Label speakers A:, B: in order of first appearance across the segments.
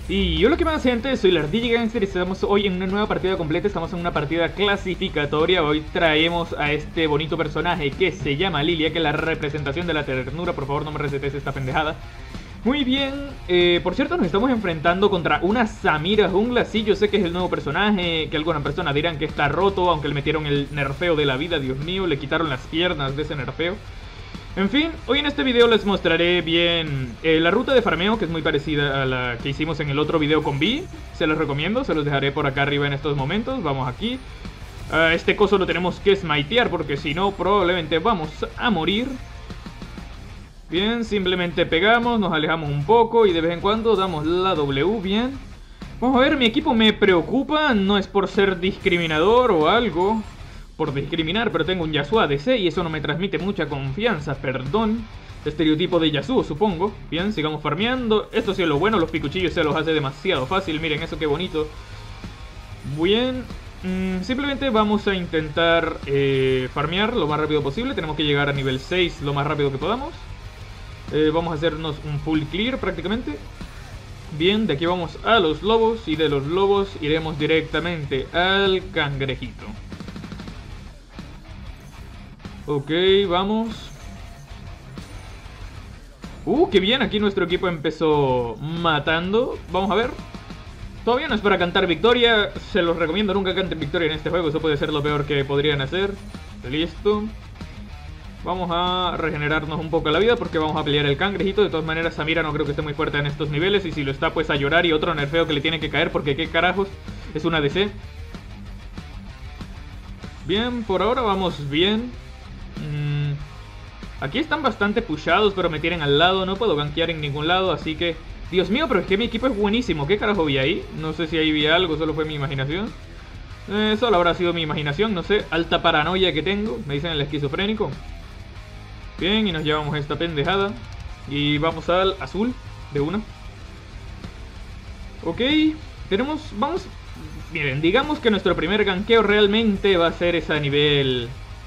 A: Y hola, ¿qué más, gente? Soy la Ardilla Gangster y estamos hoy en una nueva partida completa. Estamos en una partida clasificatoria. Hoy traemos a este bonito personaje que se llama Lilia, que es la representación de la ternura. Por favor, no me resetes esta pendejada. Muy bien, por cierto, nos estamos enfrentando contra una Samira Jungla. Sí, yo sé que es el nuevo personaje, que algunas personas dirán que está roto, aunque le metieron el nerfeo de la vida. Dios mío, le quitaron las piernas de ese nerfeo. En fin, hoy en este video les mostraré bien la ruta de farmeo, que es muy parecida a la que hicimos en el otro video con Vi. Se los recomiendo, se los dejaré por acá arriba en estos momentos. Vamos aquí. Este coso lo tenemos que smitear porque si no probablemente vamos a morir. Bien, simplemente pegamos, nos alejamos un poco y de vez en cuando damos la W, bien. Vamos a ver, mi equipo me preocupa, no es por ser discriminador o algo, por discriminar, pero tengo un Yasuo ADC y eso no me transmite mucha confianza, perdón. Estereotipo de Yasuo, supongo. Bien, sigamos farmeando. Esto sí es lo bueno, los picuchillos se los hace demasiado fácil, miren eso qué bonito. Bien, simplemente vamos a intentar farmear lo más rápido posible. Tenemos que llegar a nivel 6 lo más rápido que podamos. Vamos a hacernos un full clear prácticamente. Bien, de aquí vamos a los lobos y de los lobos iremos directamente al cangrejito. Ok, vamos. Qué bien, aquí nuestro equipo empezó matando. Vamos a ver. Todavía no es para cantar victoria. Se los recomiendo, nunca canten victoria en este juego. Eso puede ser lo peor que podrían hacer. Listo. Vamos a regenerarnos un poco la vida porque vamos a pelear el cangrejito. De todas maneras, Samira no creo que esté muy fuerte en estos niveles. Y si lo está, pues a llorar y otro nerfeo que le tiene que caer porque qué carajos. Es una DC. Bien, por ahora vamos bien. Aquí están bastante pushados, pero me tienen al lado. No puedo gankear en ningún lado, así que... Dios mío, pero es que mi equipo es buenísimo. ¿Qué carajo vi ahí? No sé si ahí vi algo, solo fue mi imaginación. Solo habrá sido mi imaginación, no sé. Alta paranoia que tengo, me dicen el esquizofrénico. Bien, y nos llevamos esta pendejada. Y vamos al azul, de una. Ok, tenemos... Vamos... Miren, digamos que nuestro primer gankeo realmente va a ser ese a nivel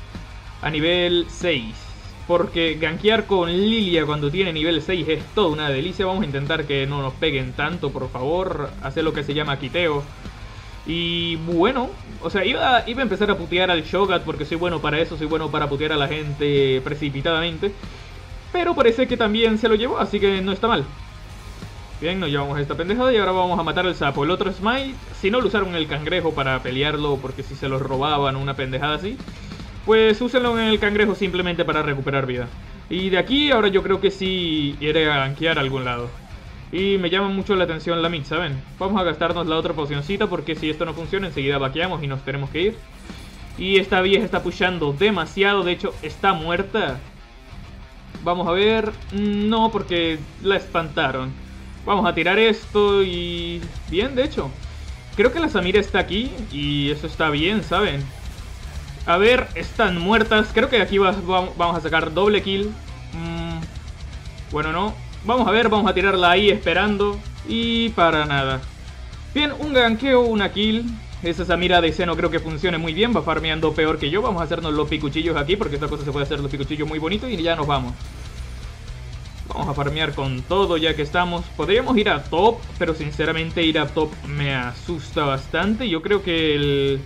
A: 6. Porque gankear con Lilia cuando tiene nivel 6 es toda una delicia. Vamos a intentar que no nos peguen tanto, por favor. Hacer lo que se llama quiteo. Y bueno, o sea, iba a empezar a putear al Shogat porque soy bueno para eso. Soy bueno para putear a la gente precipitadamente. Pero parece que también se lo llevó, así que no está mal. Bien, nos llevamos esta pendejada y ahora vamos a matar al sapo. El otro Smite, si no lo usaron el cangrejo para pelearlo, porque si se lo robaban una pendejada así, pues úsenlo en el cangrejo simplemente para recuperar vida. Y de aquí ahora yo creo que sí iré a gankear a algún lado. Y me llama mucho la atención la mid, ¿saben? Vamos a gastarnos la otra pocioncita porque si esto no funciona enseguida vaqueamos y nos tenemos que ir. Y esta vieja está pushando demasiado, de hecho está muerta. Vamos a ver... No, porque la espantaron. Vamos a tirar esto y... Bien, de hecho. Creo que la Samira está aquí y eso está bien, ¿saben? A ver, están muertas. Creo que aquí vamos a sacar doble kill. Bueno, no. Vamos a ver, vamos a tirarla ahí esperando. Y para nada. Bien, un gankeo, una kill. Esa Samira de no creo que funcione muy bien. Va farmeando peor que yo. Vamos a hacernos los picuchillos aquí porque esta cosa se puede hacer los picuchillos muy bonito. Y ya nos vamos. Vamos a farmear con todo ya que estamos. Podríamos ir a top, pero sinceramente ir a top me asusta bastante. Yo creo que el...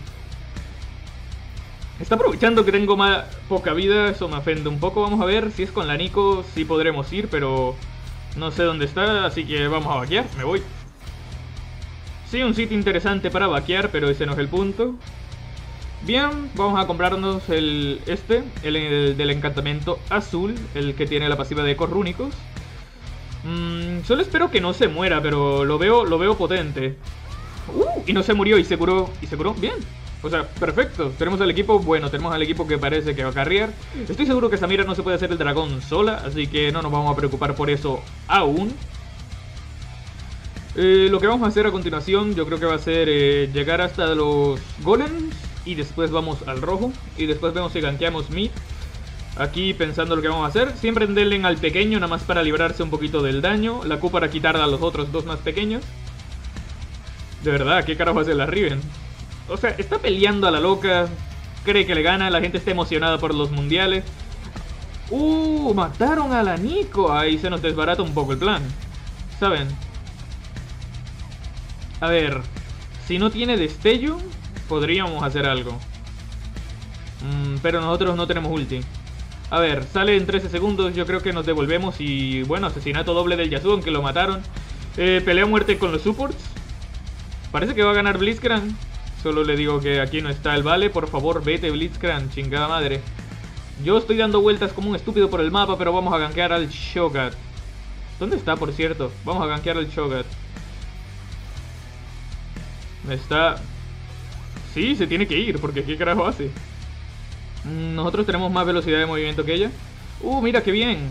A: Está aprovechando que tengo poca vida, eso me ofende un poco. Vamos a ver si es con la Nico, sí podremos ir, pero no sé dónde está, así que vamos a vaquear, me voy. Sí, un sitio interesante para vaquear, pero ese no es el punto. Bien, vamos a comprarnos el del encantamiento azul, el que tiene la pasiva de ecos rúnicos. Solo espero que no se muera, pero lo veo potente. Y no se murió y se curó, bien. O sea, perfecto, tenemos al equipo, bueno, tenemos al equipo que parece que va a carrear. Estoy seguro que Samira no se puede hacer el dragón sola, así que no nos vamos a preocupar por eso aún. Lo que vamos a hacer a continuación yo creo que va a ser llegar hasta los golems y después vamos al rojo. Y después vemos si gankeamos mid. Aquí pensando lo que vamos a hacer, siempre denle al pequeño nada más para librarse un poquito del daño. La Q para quitar a los otros dos más pequeños. De verdad, ¿qué carajo hace la Riven? O sea, está peleando a la loca, cree que le gana, la gente está emocionada por los mundiales. Mataron a la Nico. Ahí se nos desbarata un poco el plan, ¿saben? A ver, si no tiene destello, podríamos hacer algo. Pero nosotros no tenemos ulti. A ver, sale en 13 segundos, yo creo que nos devolvemos y... Bueno, asesinato doble del Yasuo, aunque lo mataron. Pelea a muerte con los supports. Parece que va a ganar Blitzcrank. Solo le digo que aquí no está el Vale. Por favor, vete Blitzcrank, chingada madre. Yo estoy dando vueltas como un estúpido por el mapa, pero vamos a gankear al Shogat. ¿Dónde está, por cierto? Vamos a gankear al Shogat. Está... Sí, se tiene que ir, porque ¿qué carajo hace? Nosotros tenemos más velocidad de movimiento que ella. Mira qué bien.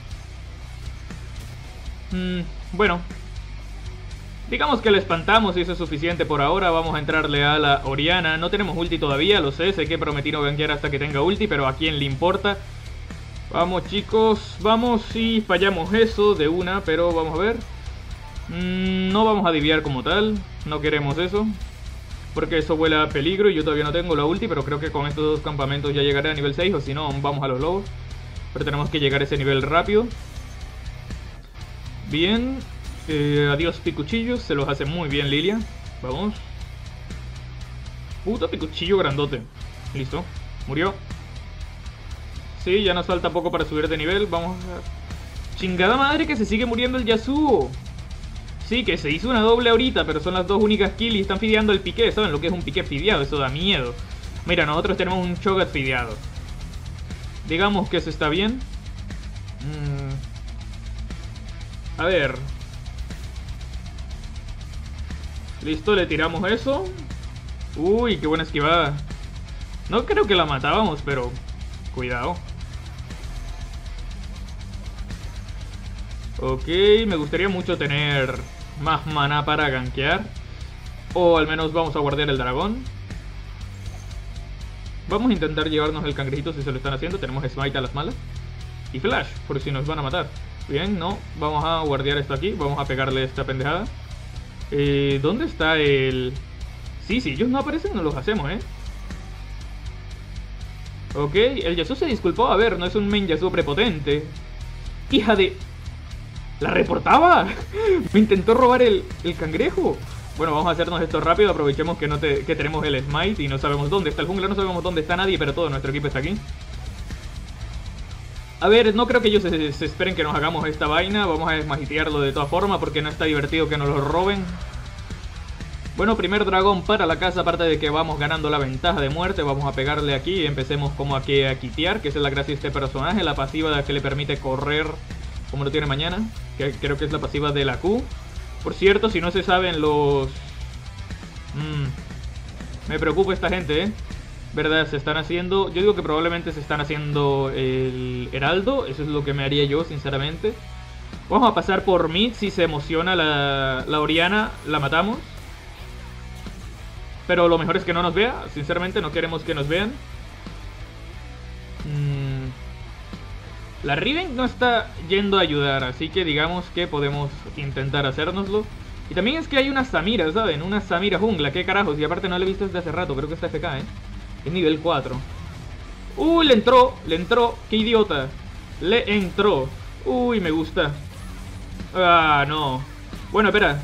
A: Bueno, digamos que la espantamos y eso es suficiente por ahora. Vamos a entrarle a la Orianna. No tenemos ulti todavía, lo sé. Sé que prometí no gankear hasta que tenga ulti, pero ¿a quién le importa? Vamos, chicos, vamos. Si fallamos eso de una, pero vamos a ver. No vamos a diviar como tal. No queremos eso, porque eso huele a peligro y yo todavía no tengo la ulti. Pero creo que con estos dos campamentos ya llegaré a nivel 6. O si no, vamos a los lobos. Pero tenemos que llegar a ese nivel rápido. Bien. Adiós picuchillos. Se los hace muy bien Lilia. Vamos. Puto picuchillo grandote. Listo. Murió. Sí, ya nos falta poco para subir de nivel. Vamos a... Chingada madre que se sigue muriendo el Yasuo. Sí, que se hizo una doble ahorita, pero son las dos únicas kills y están fideando el piqué. ¿Saben lo que es un piqué fideado? Eso da miedo. Mira, nosotros tenemos un Cho'Gath fideado. Digamos que eso está bien. A ver. Listo, le tiramos eso. Uy, qué buena esquivada. No creo que la matábamos, pero... Cuidado. Ok, me gustaría mucho tener más mana para gankear. O al menos vamos a guardar el dragón. Vamos a intentar llevarnos el cangrejito si se lo están haciendo. Tenemos smite a las malas. Y flash, por si nos van a matar. Bien, no, vamos a guardiar esto aquí. Vamos a pegarle esta pendejada. ¿Dónde está el...? Sí, si ellos no aparecen, no los hacemos, Ok, el Yasuo se disculpó. A ver, no es un main Yasuo prepotente. ¡Hija de...! ¡La reportaba! Me intentó robar el cangrejo. Bueno, vamos a hacernos esto rápido. Aprovechemos que, que tenemos el smite y no sabemos dónde está el jungla. No sabemos dónde está nadie, pero todo nuestro equipo está aquí. A ver, no creo que ellos se esperen que nos hagamos esta vaina. Vamos a desmagitearlo de todas formas porque no está divertido que nos lo roben. Bueno, primer dragón para la casa. Aparte de que vamos ganando la ventaja de muerte, vamos a pegarle aquí y empecemos como aquí a quitear, que esa es la gracia de este personaje. La pasiva que le permite correr como lo tiene mañana, que creo que es la pasiva de la Q. Por cierto, si no se saben los... me preocupa esta gente, ¿verdad? Se están haciendo... Yo digo que probablemente se están haciendo el heraldo. Eso es lo que me haría yo, sinceramente. Vamos a pasar por mid. Si se emociona la Orianna, la matamos. Pero lo mejor es que no nos vea. Sinceramente no queremos que nos vean. La Riven no está yendo a ayudar, así que digamos que podemos intentar hacérnoslo. Y también es que hay una Samira, ¿saben? Una Samira jungla, qué carajos. Y aparte no la he visto desde hace rato, creo que está FK, Es nivel 4. Uy, le entró, qué idiota. Le entró. Uy, me gusta. Ah, no. Bueno, espera.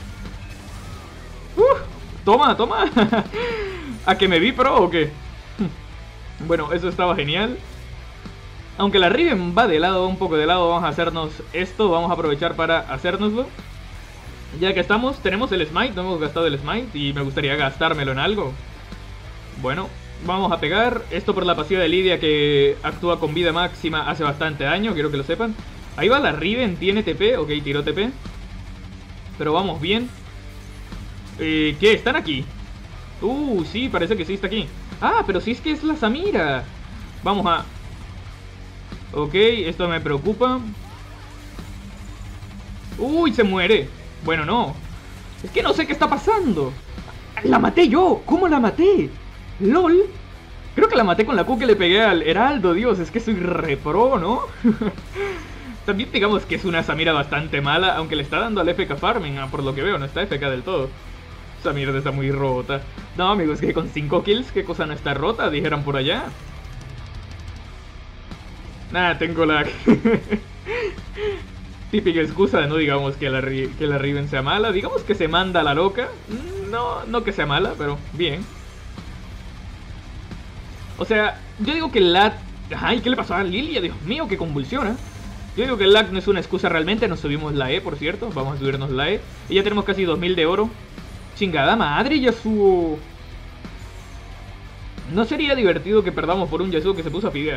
A: Toma. ¿A que me vi pro o qué? Bueno, eso estaba genial. Aunque la Riven va de lado, un poco de lado, vamos a hacernos esto. Vamos a aprovechar para hacérnoslo. Ya que estamos, tenemos el smite, no hemos gastado el smite y me gustaría gastármelo en algo. Bueno, vamos a pegar. Esto por la pasiva de Lidia que actúa con vida máxima, hace bastante daño, quiero que lo sepan. Ahí va la Riven, tiene TP, ok, tiró TP. Pero vamos bien. ¿Qué? ¿Están aquí? Sí, parece que sí está aquí. Ah, pero sí es que es la Samira. Vamos a... Ok, esto me preocupa. Uy, se muere. Bueno, no. Es que no sé qué está pasando. La maté yo. ¿Cómo la maté? LOL. Creo que la maté con la Q que le pegué al heraldo. Dios, es que soy re pro, ¿no? También digamos que es una Samira bastante mala, aunque le está dando al FK farming, por lo que veo, no está FK del todo. Esa mierda está muy rota. No, amigos, que con 5 kills, ¿qué cosa no está rota? Dijeran por allá. Nah, tengo lag. Típica excusa de no digamos que que la Riven sea mala. Digamos que se manda a la loca. No, no que sea mala, pero bien. O sea, yo digo que el lag... Ay, ¿qué le pasó a Lilia? Dios mío, que convulsiona. Yo digo que el lag no es una excusa realmente. Nos subimos la E, por cierto. Vamos a subirnos la E. Y ya tenemos casi 2000 de oro. Chingada madre, Yasuo. No sería divertido que perdamos por un Yasuo que se puso a fidear.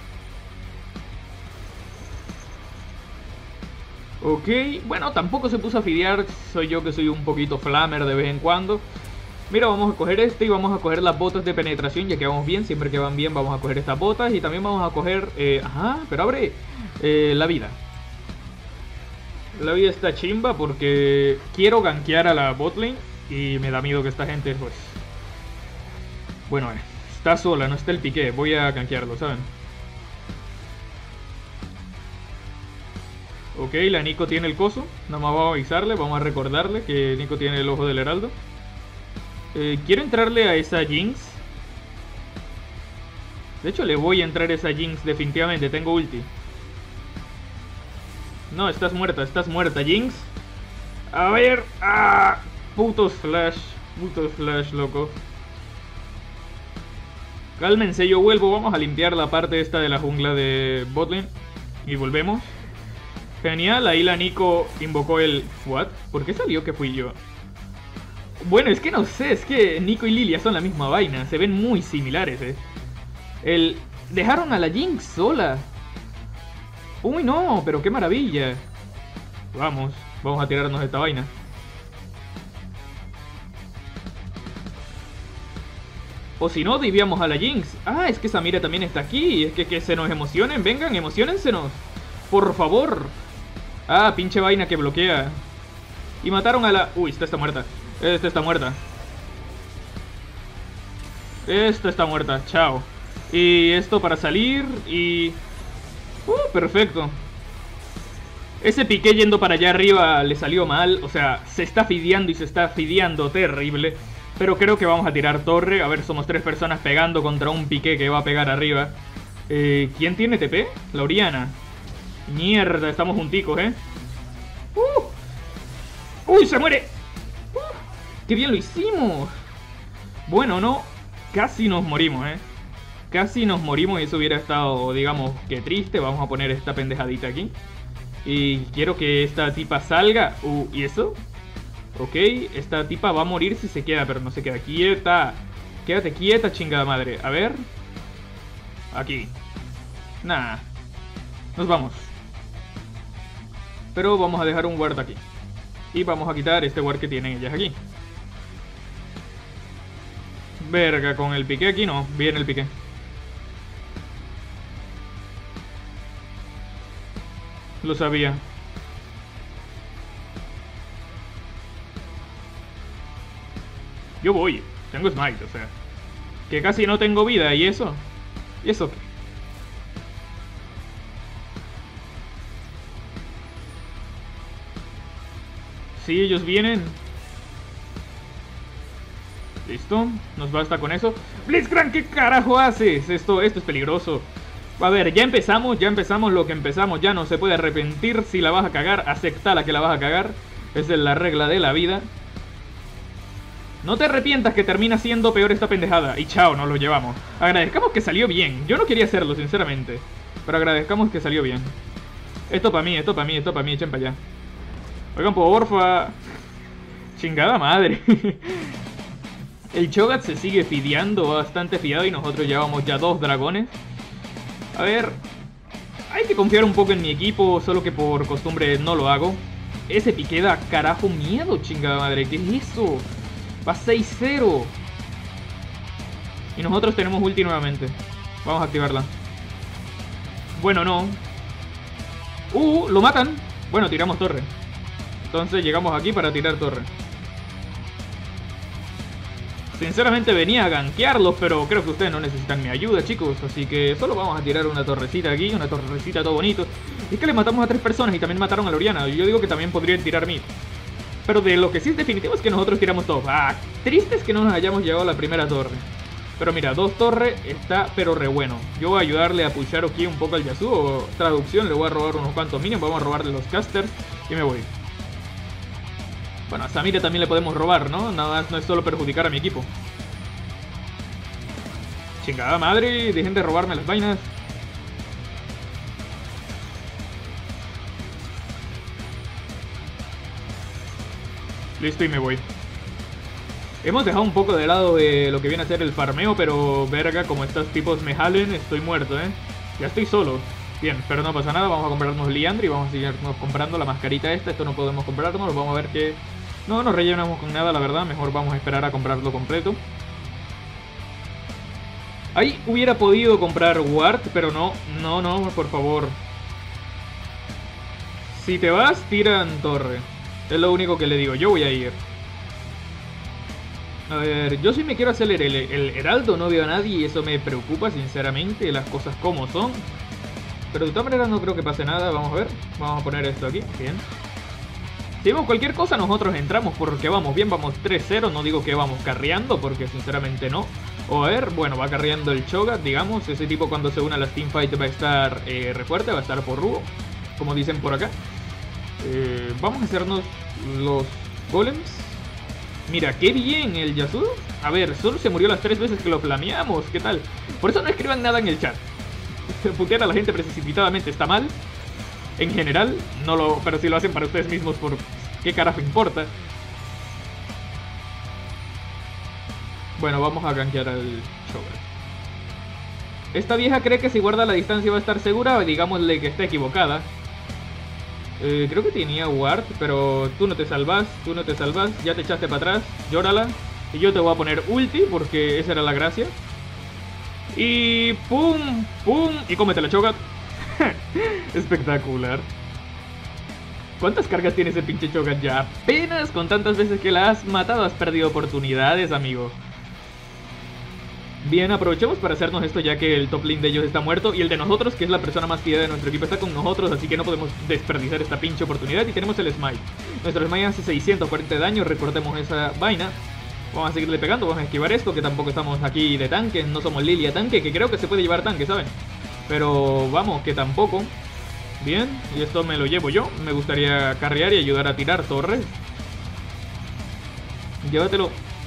A: Ok, bueno, tampoco se puso a fidear. Soy yo que soy un poquito flamer de vez en cuando. Mira, vamos a coger este y vamos a coger las botas de penetración. Ya que vamos bien, siempre que van bien vamos a coger estas botas. Y también vamos a coger... ajá, pero abre la vida. La vida está chimba porque quiero gankear a la botlane. Y me da miedo que esta gente, pues... Bueno, está sola, no está el piqué. Voy a gankearlo, ¿saben? Ok, la Nico tiene el coso. Nada más vamos a avisarle, vamos a recordarle que Nico tiene el ojo del heraldo. Quiero entrarle a esa Jinx. De hecho le voy a entrar a esa Jinx definitivamente, tengo ulti. No, estás muerta Jinx. A ver, putos flash, loco. Cálmense, yo vuelvo, vamos a limpiar la parte esta de la jungla de botlane. Y volvemos. Genial, ahí la Nico invocó el... ¿What? ¿Por qué salió que fui yo? Bueno, es que no sé, es que Nico y Lilia son la misma vaina. Se ven muy similares, Dejaron a la Jinx sola. Uy, no, pero qué maravilla. Vamos a tirarnos esta vaina. O si no, divíamos a la Jinx. Ah, es que Samira también está aquí. Es que se nos emocionen, vengan, emocionensenos. Por favor. Ah, pinche vaina que bloquea. Y mataron a la... Uy, esta está muerta. Esta está muerta. Esta está muerta, chao. Y esto para salir y... perfecto. Ese piqué yendo para allá arriba le salió mal. O sea, se está fideando y se está fideando terrible. Pero creo que vamos a tirar torre. A ver, somos 3 personas pegando contra un piqué que va a pegar arriba. ¿Quién tiene TP? La Oriana. Mierda, estamos junticos, ¡Uy, se muere! ¡Qué bien lo hicimos! Bueno, no, casi nos morimos, Casi nos morimos y eso hubiera estado, digamos, que triste. Vamos a poner esta pendejadita aquí. Y quiero que esta tipa salga. ¿Y eso? Ok, esta tipa va a morir si se queda, pero no se queda quieta. Quédate quieta, chingada madre. A ver. Aquí. Nah. Nos vamos. Pero vamos a dejar un ward aquí. Y vamos a quitar este ward que tienen ellas aquí. Verga, con el piqué aquí no. Viene el piqué. Lo sabía. Yo voy. Tengo smite, o sea. Que casi no tengo vida. ¿Y eso? ¿Y eso qué? Sí, ellos vienen. Listo, nos basta con eso. Blitzcrank, ¿qué carajo haces? Esto es peligroso. A ver, ya empezamos lo que empezamos. Ya no se puede arrepentir. Si la vas a cagar, aceptala que la vas a cagar. Esa es la regla de la vida. No te arrepientas que termina siendo peor esta pendejada. Y chao, nos lo llevamos. Agradezcamos que salió bien. Yo no quería hacerlo, sinceramente. Pero agradezcamos que salió bien. Esto para mí, echen para allá. Oigan, porfa. Chingada madre. El Cho'Gath se sigue fideando, bastante fiado. Y nosotros llevamos ya 2 dragones. A ver, hay que confiar un poco en mi equipo. Solo que por costumbre no lo hago. Ese piqué da carajo miedo, chingada madre. ¿Qué es eso? Va 6-0. Y nosotros tenemos ulti nuevamente. Vamos a activarla. Bueno, no. Lo matan. Bueno, tiramos torre. Entonces llegamos aquí para tirar torre. Sinceramente venía a gankearlos, pero creo que ustedes no necesitan mi ayuda, chicos. Así que solo vamos a tirar una torrecita aquí, una torrecita todo bonito. Y es que le matamos a 3 personas y también mataron a Loriana. Yo digo que también podrían tirar mid. Pero de lo que sí es definitivo es que nosotros tiramos todo. Triste es que no nos hayamos llevado la primera torre. Pero mira, 2 torres está pero re bueno. Yo voy a ayudarle a pushar aquí un poco al Yasuo. Traducción, le voy a robar unos cuantos minions. Vamos a robarle los casters y me voy. Bueno, a Samira también le podemos robar, ¿no? Nada más no es solo perjudicar a mi equipo. Chingada madre, dejen de robarme las vainas. Listo y me voy. Hemos dejado un poco de lado de lo que viene a ser el farmeo, pero verga, como estos tipos me jalen, estoy muerto, Ya estoy solo. Bien, pero no pasa nada, vamos a comprarnos Liandry y vamos a seguirnos comprando la mascarita esta. Esto no podemos comprarnos, vamos a ver que... No nos rellenamos con nada, la verdad, mejor vamos a esperar a comprarlo completo. Ahí hubiera podido comprar Ward, pero no, por favor. Si te vas, tiran torre. Es lo único que le digo, yo voy a ir. A ver, yo sí me quiero hacer el heraldo, no veo a nadie y eso me preocupa sinceramente, las cosas como son. Pero de todas maneras no creo que pase nada, vamos a ver. Vamos a poner esto aquí, bien. Si vemos cualquier cosa nosotros entramos porque vamos bien, vamos 3-0, no digo que vamos carreando porque sinceramente no. O a ver, bueno, va carreando el Cho'Gath, digamos, ese tipo cuando se une a las teamfights va a estar re fuerte, va a estar por rubo, como dicen por acá. Vamos a hacernos los golems. Mira, qué bien el Yasuo. A ver, solo se murió las 3 veces que lo flameamos. ¿Qué tal? Por eso no escriban nada en el chat. Putear a la gente precipitadamente está mal. En general, no lo, pero si lo hacen para ustedes mismos, ¿por qué carajo importa? Bueno, vamos a gankear al Cho'Gath. Esta vieja cree que si guarda la distancia va a estar segura. Digámosle que está equivocada. Creo que tenía ward, pero tú no te salvas, ya te echaste para atrás, llórala. Y yo te voy a poner ulti, porque esa era la gracia. Y pum, pum, y cómete la Cho'Gath. Espectacular. ¿Cuántas cargas tiene ese pinche Cho'Gath ya? Apenas con tantas veces que la has matado has perdido oportunidades, amigo. Bien, aprovechemos para hacernos esto ya que el top lane de ellos está muerto y el de nosotros, que es la persona más fiel de nuestro equipo, está con nosotros, así que no podemos desperdiciar esta pinche oportunidad. Y tenemos el smite. Nuestro smite hace 640 de daño, recordemos esa vaina. Vamos a seguirle pegando, vamos a esquivar esto, que tampoco estamos aquí de tanque, no somos Lilia tanque, que creo que se puede llevar tanque, ¿saben? Pero vamos, que tampoco. Bien, y esto me lo llevo yo, me gustaría carrear y ayudar a tirar torres. Llévatelo.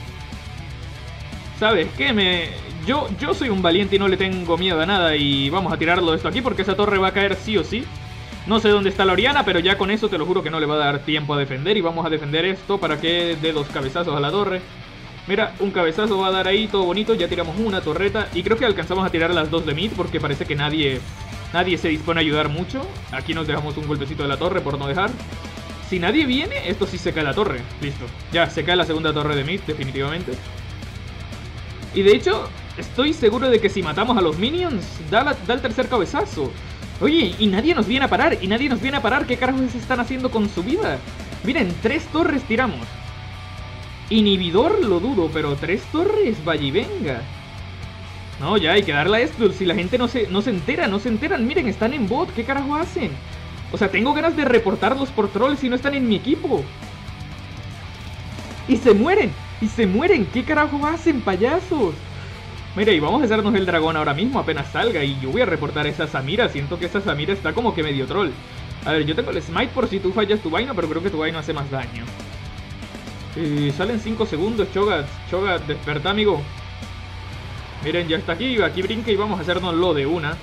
A: ¿Sabes qué? Yo soy un valiente y no le tengo miedo a nada. Y vamos a tirarlo esto aquí porque esa torre va a caer sí o sí. No sé dónde está la Oriana, pero ya con eso te lo juro que no le va a dar tiempo a defender. Y vamos a defender esto para que dé 2 cabezazos a la torre. Mira, un cabezazo va a dar ahí, todo bonito. Ya tiramos una torreta y creo que alcanzamos a tirar las 2 de mid porque parece que nadie se dispone a ayudar mucho. Aquí nos dejamos un golpecito de la torre por no dejar. Si nadie viene, esto sí se cae la torre. Listo, ya se cae la segunda torre de mid, definitivamente. Y de hecho, estoy seguro de que si matamos a los minions, da el tercer cabezazo. Oye, y nadie nos viene a parar, ¿Qué carajos se están haciendo con su vida? Miren, 3 torres tiramos. Inhibidor lo dudo, pero 3 torres, vaya y venga. No, ya hay que darle a esto. Si la gente no se enteran. Miren, están en bot, ¿qué carajo hacen? O sea, tengo ganas de reportarlos por trolls si no están en mi equipo. Y se mueren, ¿qué carajo hacen, payasos? Mira, y vamos a hacernos el dragón ahora mismo, apenas salga. Y yo voy a reportar a esa Samira, siento que esa Samira está como que medio troll. A ver, yo tengo el smite por si tú fallas tu vaina, pero creo que tu vaina hace más daño. Salen 5 segundos, Cho'Gath, desperta, amigo. Miren, ya está aquí brinca y vamos a hacernos lo de una.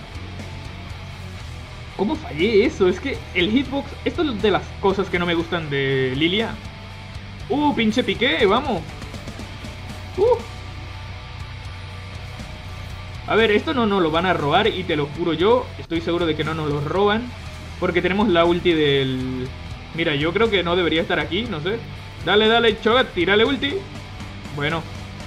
A: ¿Cómo fallé eso? Es que el hitbox, esto es de las cosas que no me gustan de Lilia. Pinche piqué, vamos. A ver, esto no nos lo van a robar y te lo juro yo, estoy seguro de que no nos lo roban. Porque tenemos la ulti del... Mira, yo creo que no debería estar aquí, no sé. Dale, Cho'Gath, tírale ulti. Bueno.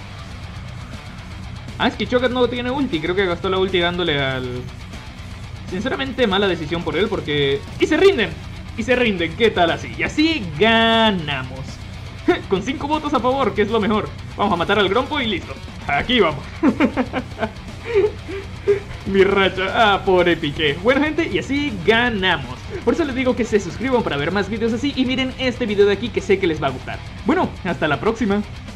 A: Es que Cho'Gath no tiene ulti, creo que gastó la ulti dándole al... Sinceramente, mala decisión por él porque... ¡Y se rinden! ¿Qué tal así? Y así ganamos. Con 5 votos a favor, que es lo mejor. Vamos a matar al Grompo y listo. Aquí vamos. Mi racha. Pobre Piqué. Bueno, gente, y así ganamos. Por eso les digo que se suscriban para ver más videos así. Y miren este video de aquí que sé que les va a gustar. Bueno, hasta la próxima.